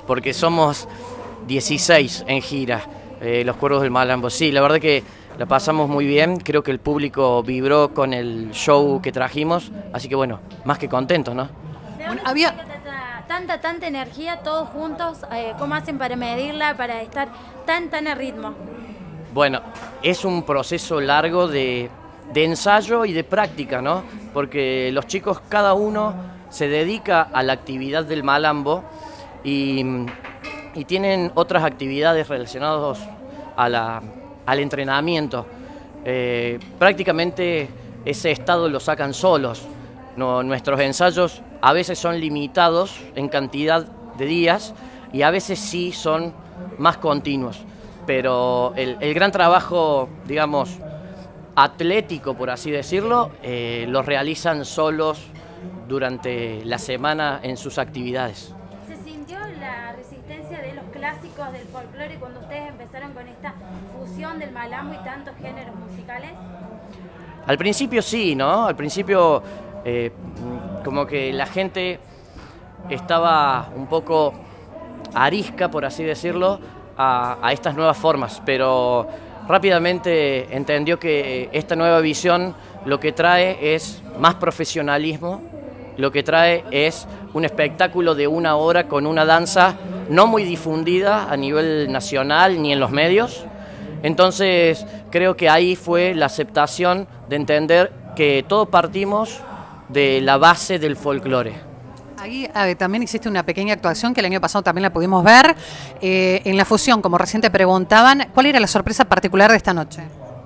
porque somos 16 en gira, los Cuervos del Malambo. Sí, la verdad que la pasamos muy bien, creo que el público vibró con el show que trajimos, así que bueno, más que contentos, ¿no? Bueno, había tanta energía todos juntos, ¿cómo hacen para medirla, para estar tan a ritmo? Bueno, es un proceso largo de ensayo y de práctica, ¿no? Porque los chicos, cada uno se dedica a la actividad del malambo y tienen otras actividades relacionadas al entrenamiento. Prácticamente ese estado lo sacan solos. Nuestros ensayos a veces son limitados en cantidad de días y a veces sí son más continuos. Pero el gran trabajo, digamos, atlético, por así decirlo, lo realizan solos durante la semana en sus actividades. ¿Se sintió la resistencia de los clásicos del folclore cuando ustedes empezaron con esta fusión del malambo y tantos géneros musicales? Al principio sí, ¿no? Al principio como que la gente estaba un poco arisca, por así decirlo, a estas nuevas formas, pero rápidamente entendió que esta nueva visión lo que trae es más profesionalismo, lo que trae es un espectáculo de 1 hora con una danza no muy difundida a nivel nacional ni en los medios. Entonces creo que ahí fue la aceptación de entender que todos partimos de la base del folclore. Ahí también existe una pequeña actuación que el año pasado también la pudimos ver en la fusión, como recién te preguntaban. ¿Cuál era la sorpresa particular de esta noche?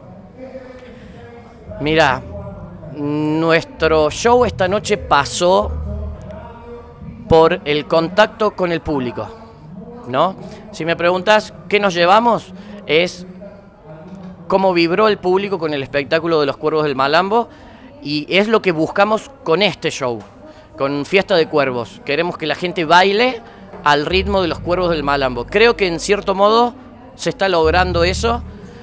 Mira, nuestro show esta noche pasó por el contacto con el público, ¿no? Si me preguntas qué nos llevamos, es cómo vibró el público con el espectáculo de los Cuervos del Malambo, y es lo que buscamos con este show. Con Fiesta de Cuervos, queremos que la gente baile al ritmo de los Cuervos del Malambo. Creo que en cierto modo se está logrando eso.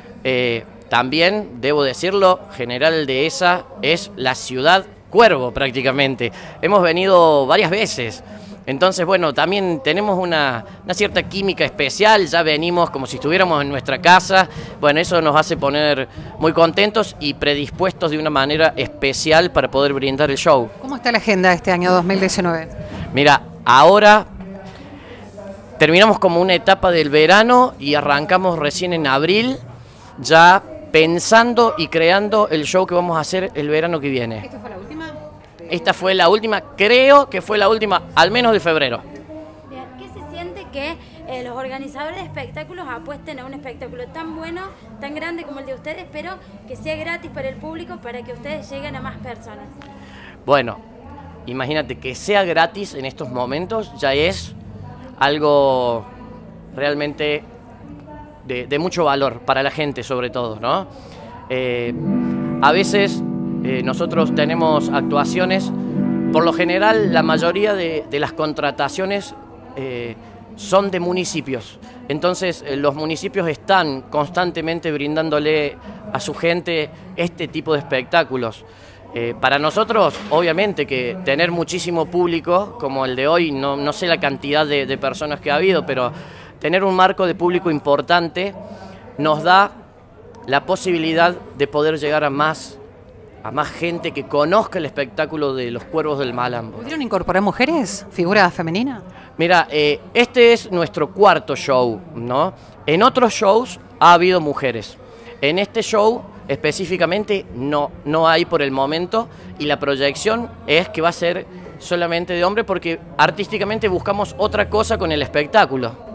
También, debo decirlo, General Dehesa es la ciudad cuervo prácticamente. Hemos venido varias veces. Entonces, bueno, también tenemos una cierta química especial, ya venimos como si estuviéramos en nuestra casa. Bueno, eso nos hace poner muy contentos y predispuestos de una manera especial para poder brindar el show. ¿Cómo está la agenda este año 2019? Mira, ahora terminamos como una etapa del verano y arrancamos recién en abril, ya pensando y creando el show que vamos a hacer el verano que viene. ¿Esta fue la última? Esta fue la última, creo que fue la última, al menos de febrero. Bien, ¿qué se siente que los organizadores de espectáculos apuesten a un espectáculo tan bueno, tan grande como el de ustedes, pero que sea gratis para el público, para que ustedes lleguen a más personas? Bueno, imagínate que sea gratis en estos momentos, ya es algo realmente de mucho valor para la gente, sobre todo, ¿no? A veces nosotros tenemos actuaciones, por lo general la mayoría de las contrataciones son de municipios, entonces los municipios están constantemente brindándole a su gente este tipo de espectáculos. Para nosotros, obviamente, que tener muchísimo público como el de hoy, no sé la cantidad de personas que ha habido, pero tener un marco de público importante nos da la posibilidad de poder llegar a más gente que conozca el espectáculo de los Cuervos del Malambo. ¿Pudieron incorporar mujeres, figura femenina? Mira, este es nuestro 4.º show, ¿no? En otros shows ha habido mujeres. En este show específicamente no hay por el momento, y la proyección es que va a ser solamente de hombre porque artísticamente buscamos otra cosa con el espectáculo.